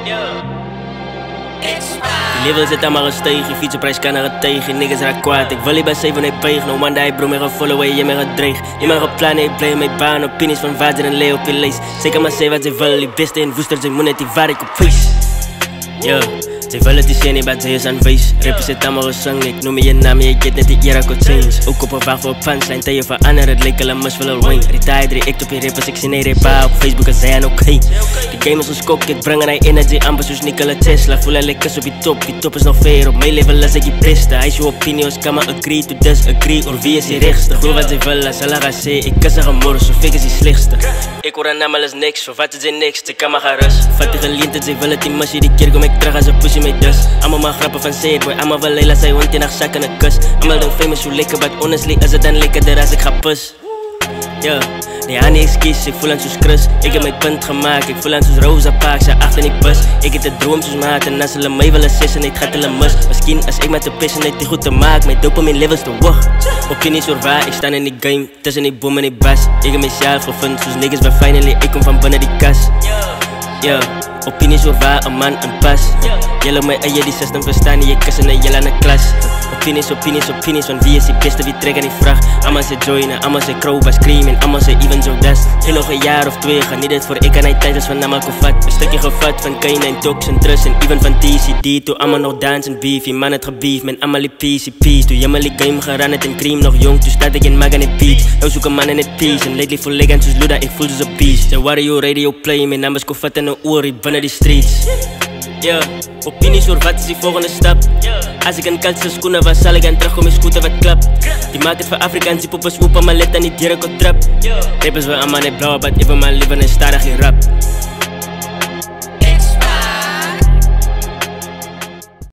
Die levels het allemaal gesteeg, die fietsenprijs kan er geteeg. Die niggas raak kwaad, ik wil niet bij 7 hij peeg. No one die bro, mij gaan followen, je mij gaat dreig. Je mij gaat plannen, ik blijf mijn baan. Opinies van vader en leeuw op je lees. Zeker maar zeggen wat ze willen, die beste in woesters, ik moet net die waar ik op wees. Yo, ze willen die zien, maar ze is aanwezig. Rappers het allemaal gezang, ik noem je naam, je get net die era kon change. Ook op een wacht voor punchline, tegen van anderen, het leek al een mus voor Lil Wayne. Retired, react op je rappers, ik zie nee repa op Facebook en zij oké. De game is ons kok, ik breng hij energy amper zoals Nikola Tesla. Voel hij lekker op die top is nog fair. Op mijn level als ik je beste. Hij is je opinies, kan maar agree to disagree. Of wie is die rechtste? Gooi wat ze willen, zal er gaan zeggen. Ik kan ze gaan morgen, zo fik is die slechtste. Ik hoor aan naam alles niks, of wat is er niks, ze kan maar gaan rust. Vat die geleentheid, ze willen die masje, die keer kom ik terug als een pussy met dus. Allemaal maar grappen van sad boy, allemaal wel Leila, zij hond in haar zak en een kus. Allemaal dan famous, hoe lekker, but honestly is het dan lekkerder als ik ga pus. Yeah. Nee, aan niks kies, ik voel aan zoals Chris. Ik heb mijn punt gemaakt, ik voel aan zoals Rosa Parks, zij achter die bus. Ik heb de droom zoals maat en als hulle mij willen sissen, het gaat hulle mis. Misschien als ik met de pissen, het die goed te maken, mijn dopamine levels te wacht. Opinies hoor waar, ik sta in die game, tussen die boom en die bas. Ik heb mezelf gevonden, zoals niggas bij finally, ik kom van binnen die kas. Yeah. Opinies hoor waar, een man, een pas. Jullie mij en je die system verstaan, je kussen en jullie aan de klas. Opinies, van wie is die beste, wie trekt aan die vraag. Allemaal ze joinen, allemaal ze kropen, screamen, allemaal ze even zo dust. Heel nog een jaar of 2, ga niet dit voor ik en hij tijdens van allemaal gevat. Een stukje gevat van Kane en Tox en Trust en even van TCD. Toen allemaal nog dansen beef, je man het gebeef met allemaal die PCP's. Toen je maar die game gerand en cream nog jong, toen staat ik in mag en het beat. Nou zoek een man in het peace en lately voel ik aan zoals Luda, ik voel zoals een beast. De Wario radio play, mijn naam is Kofat en een oor, binnen die streets. Yeah, opinies hoor wat is die volgende stap. Als ik een kaltse schoenen was, zal ik aan terug om mijn scooter wat klap. Die maakt het voor Afrikaans, die poppen swoepen, maar let aan die dieren kot trap. Rappers wil allemaal net blauw, but even maar liever en stadig in rap.